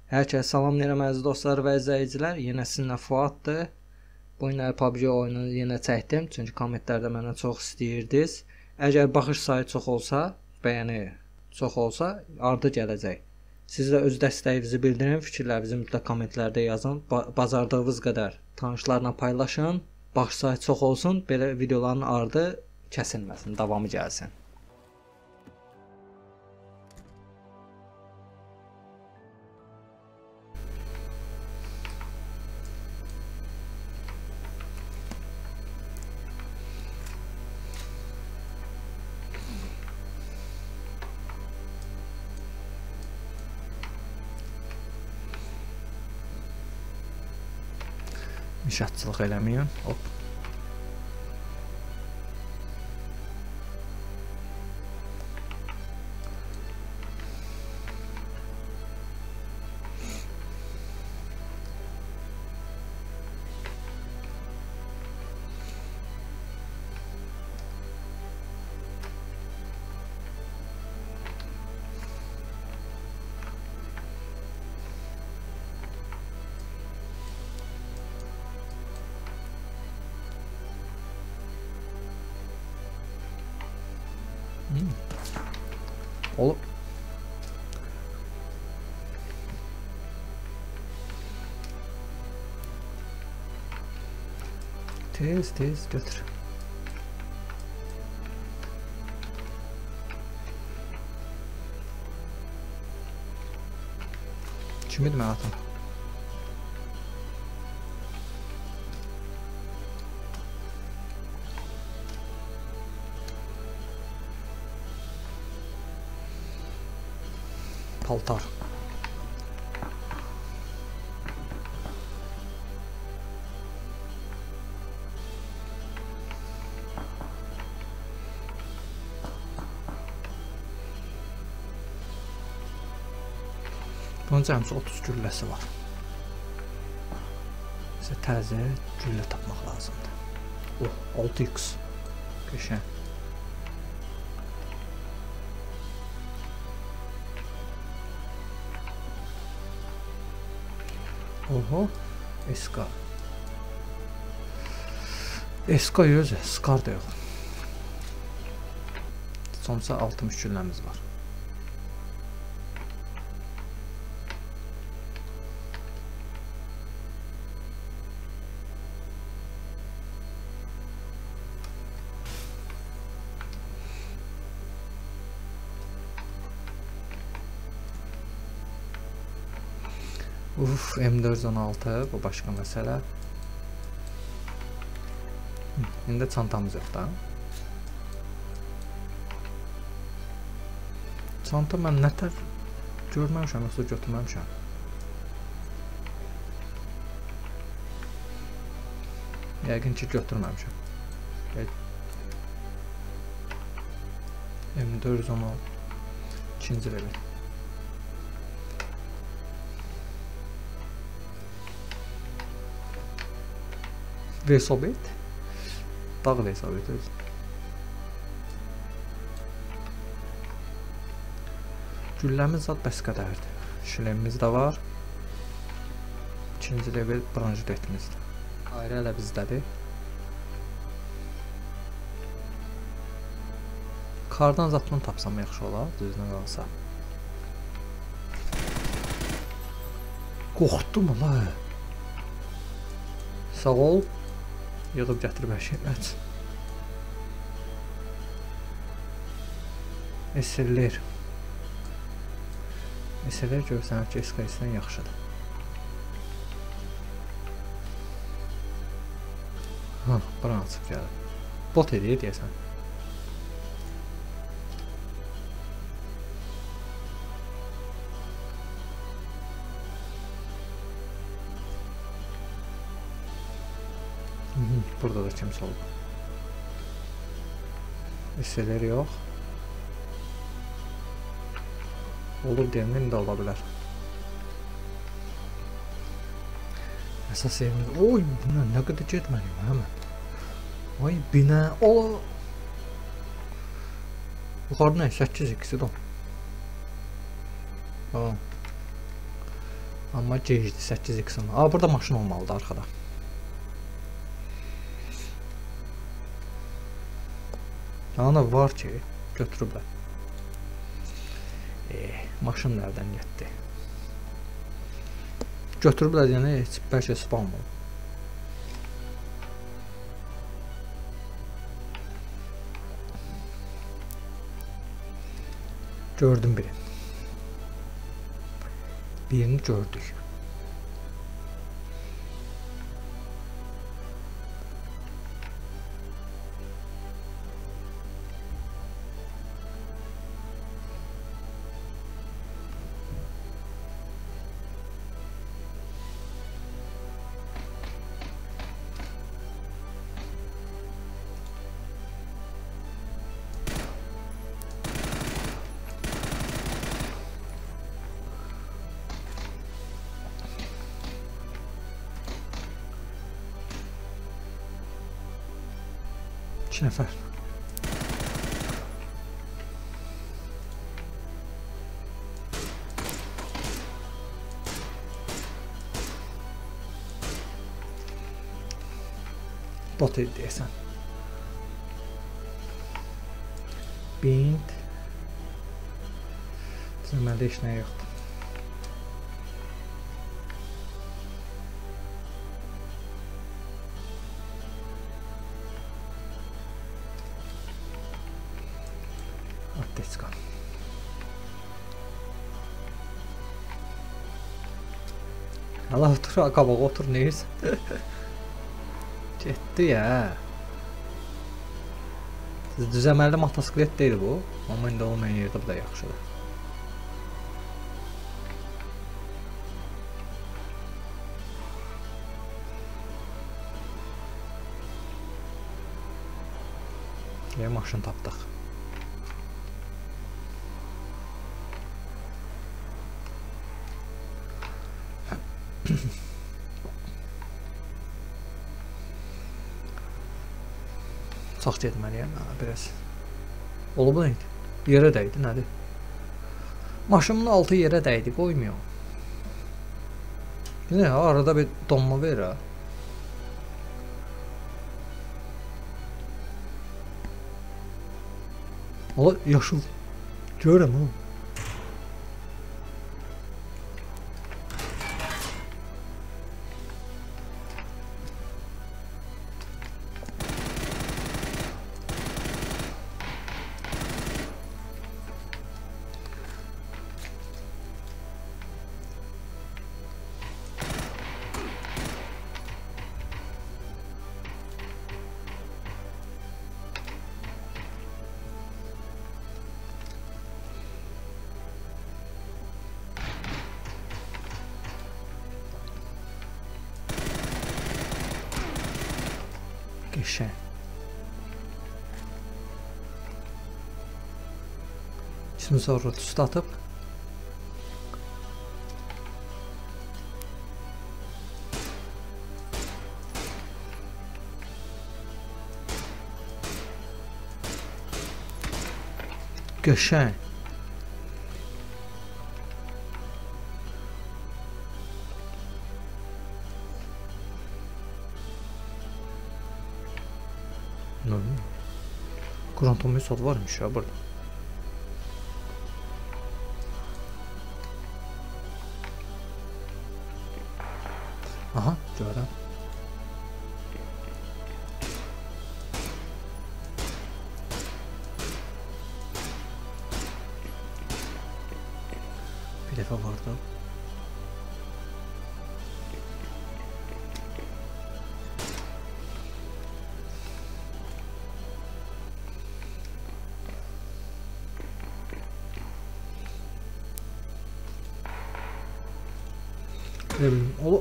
Hər kəsə salamlayıram əziz dostlar və izləyicilər. Yenə sizinlə Fuaddır. Bu gün PUBG oyununu yenə çəkdim, çünki kommentlərdə məndən çox istəyirdiniz. Əgər baxış sayı çox olsa, bəyəni çox olsa, ardı gələcək. Siz də öz dəstəyinizi bildirin, fikirlərinizi mütləq kommentlərdə yazın. Bacardığınız qədər tanışlarla paylaşın. Baxış sayı çox olsun, belə videoların ardı kəsilməsin, davamı gəlsin. İnşaatçılıq eləməyin. Hop. Oğlum. Tez götür. Kimdir mən atım? Paltar. Bunun cəmsi 30 gülləsi var. Bizə təzə güllə tapmaq lazımdır. Oh, 6x. Qəşəng. Oho, SK. SK yox, Scar da yox. Sonsa 60 gülləmiz var. M416 bu başqa məsələ. İndi çantamız yox da. Çanta mən nətər görməmişəm, yoxsa götürməmişəm. Yəqin ki götürməmişəm. M416 ikinci level. Vesobet. Dağ vesobet öz. Gülləmiz zat bəs qədərdir. Şilemimiz də var. İkinci level branjdetimizdir. Ayrı elə bizdədir. Kardan zatını tapsam yaxşı olar, düzünə qalsa. Qorxdum la. Sağ ol. Yığıb gətirib hər şey əç. SL'lər. SL'lər görsən ki, SKS-dən yaxşıdır. Ha, buranı açıb gəlir. Bot edir deyəsən. Burada da kimsə oldu. Hisseləri yox. Olur deyəndə indi ola bilər. Əsas yerimiz... Oy, buna nə qədər getməliyim həmən. Ay, binə... O! Yuxarı nə? 8 ikisi də. Amma gecdi 8x-in. Burada maşın olmalıdır arxada. Ana var ki, götürüblər. Maşın nereden getdi? Götürüblər yəni heç bəlkə spam olub. Gördüm birini. Birini gördük. İki nəfər. Bot idi deyəsən. Bint. Bizim məndə heç nə yoxdur. Atletska. Allah otur, qabağa otur, neyirsən? Getdi ya. Düzəməlli motosiklet deyil bu. Amma indi olmayan yerdə bu da yaxşıdır. Maşın tapdıq. Çox getməliyəm biraz. Olub neydi? Yerə dəydi, nədir? Maşımın altı yerə dəydi, qoymuyor. Yine arada bir donma verir ha. Ola yaşıl. Görürəm oğlum. Geçen. Şimdi sonra tüstü atıp Geçen. Ne? Kuranton Mesut varmış ya burada. Aha, görürəm. Bir dəfə vardı. O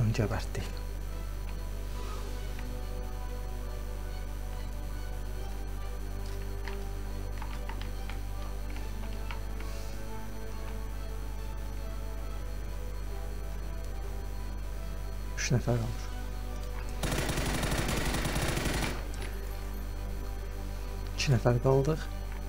onu gəbərtdik. Üç nəfər qalır. İki nəfər qaldıq.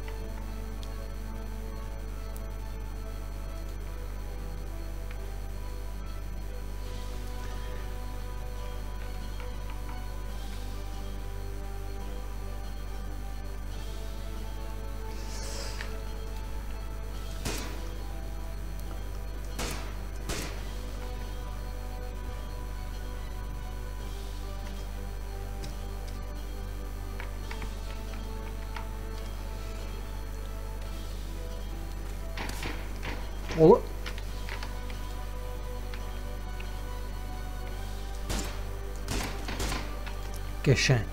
Olur. Qəşəng.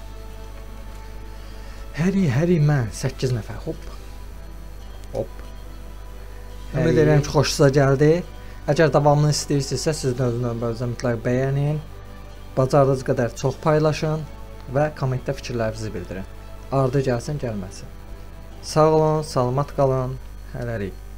Həri mən 8 nəfər. Hop. Hop. Ümid edirəm ki, xoşunuza gəldi. Əgər davamını istəyirsinizsə, siz də öz növbənizdə mütləq bəyənin. Bacardığınız qədər çox paylaşın və kommentdə fikirlərinizi bildirin. Ardı gəlsin, gəlməsin. Sağ olun, salamat qalın. Hələlik.